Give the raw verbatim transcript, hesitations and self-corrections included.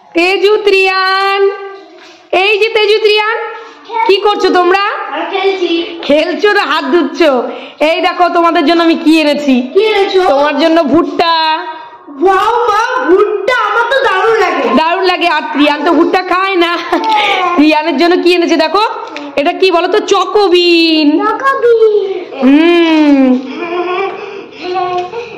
তেজু ত্রিয়ান, এই যে তেজু ত্রিয়ান, কি করছো তোমরা? খেলছো না হাত ধুচ্ছো? এই দেখো তোমাদের জন্য আমি কি এনেছি। তোমার জন্য ভুট্টা। ওয়াও মা, ভুট্টা আমার তো দারুণ লাগে। দারুণ লাগে, আর ত্রিয়ান তো ভুট্টা খায় না। ত্রিয়ানের জন্য কি এনেছে দেখো, এটা কি বলো তো? চকোবিন। চকোবিন। হুম